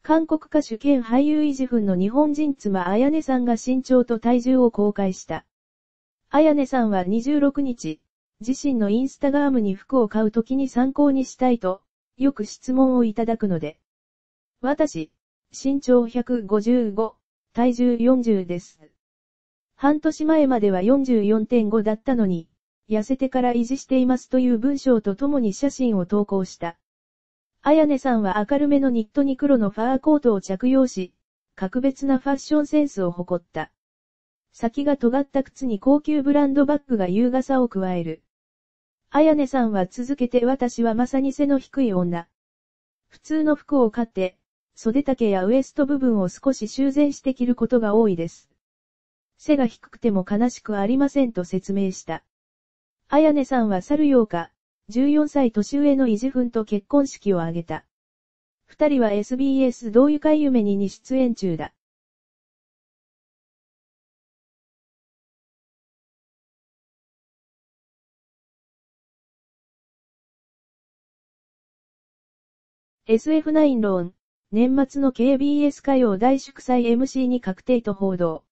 韓国歌手兼俳優イジフンの日本人妻あやねさんが身長と体重を公開した。あやねさんは26日、自身のインスタグラムに服を買うときに参考にしたいと、よく質問をいただくので。私、身長155、体重40です。半年前までは 44.5 だったのに、痩せてから維持していますという文章とともに写真を投稿した。あやねさんは明るめのニットに黒のファーコートを着用し、格別なファッションセンスを誇った。先が尖った靴に高級ブランドバッグが優雅さを加える。あやねさんは続けて私はまさに背の低い女。普通の服を買って、袖丈やウエスト部分を少し修繕して着ることが多いです。背が低くても悲しくありませんと説明した。あやねさんは去る8日、14歳年上のイジフンと結婚式を挙げた。二人は SBS どうゆか夢に出演中だ。SF9 ローン、年末の KBS 歌謡大祝祭 MC に確定と報道。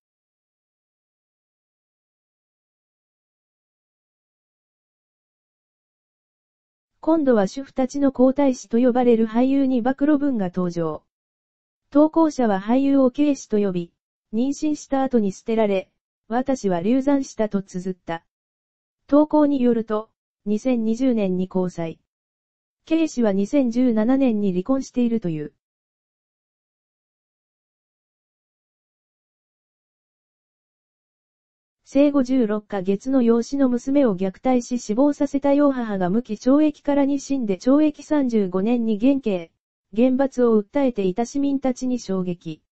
今度は主婦たちの皇太子と呼ばれる俳優に暴露文が登場。投稿者は俳優をK氏と呼び、妊娠した後に捨てられ、私は流産したと綴った。投稿によると、2020年に交際。K氏は2017年に離婚しているという。生後16ヶ月の養子の娘を虐待し死亡させた養母が無期懲役から2審で懲役35年に減刑、厳罰を訴えていた市民たちに衝撃。